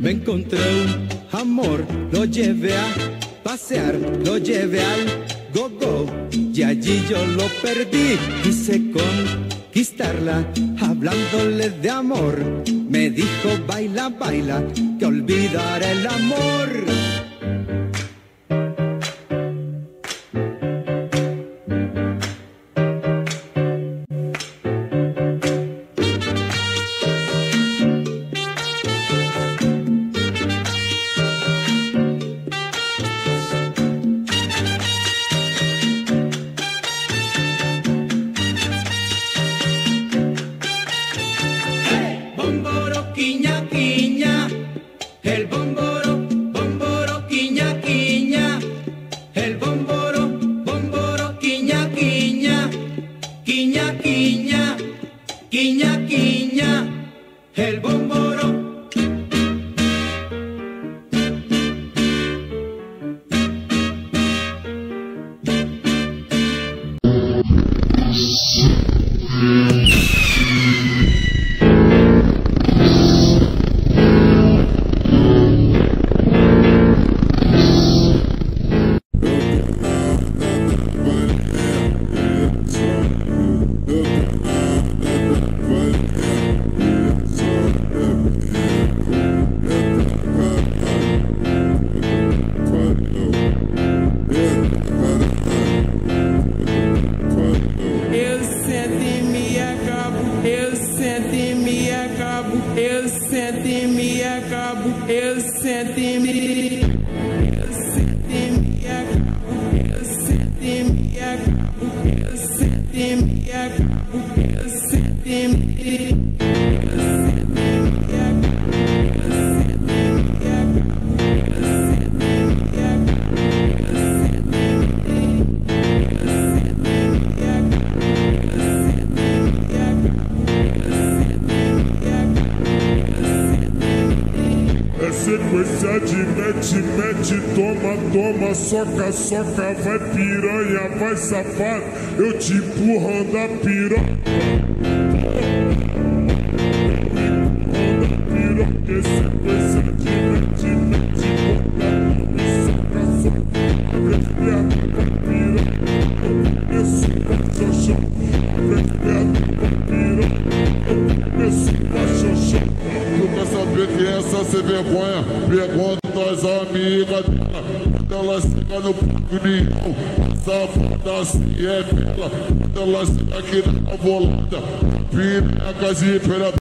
me encontré un amor, lo llevé a pasear, lo llevé al go-go y allí yo lo perdí. Quise conquistarla, hablándole de amor. Me dijo baila, baila, que olvidaré el amor. Bomboro, quiña, quiña, el bomboro, bomboro, quiña, quiña, el bomboro, bomboro, quiña, quiña, quiña, quiña, quiña, quiña, el bomboro. Eu sento e me acabo, eu sento e me acabo, eu sento e me acabo, eu sento e me acabo, eu sento e me sequência de mete, mete, toma, toma, soca, soca, vai piranha, vai safado, eu te empurrando a piroca. Piroca, sequência de mete, mete, toma, toma, soca, soca, arrepiado com a piroca, começo a xoxó, arrepiado com a piroca, começo a xoxó. Tu quer saber que é essa sem vergonha? Pergunta nós amigas dela. Quando ela chega no pavilhão, a safada assim é bela. Quando ela chega aqui na volada, pireca de pera.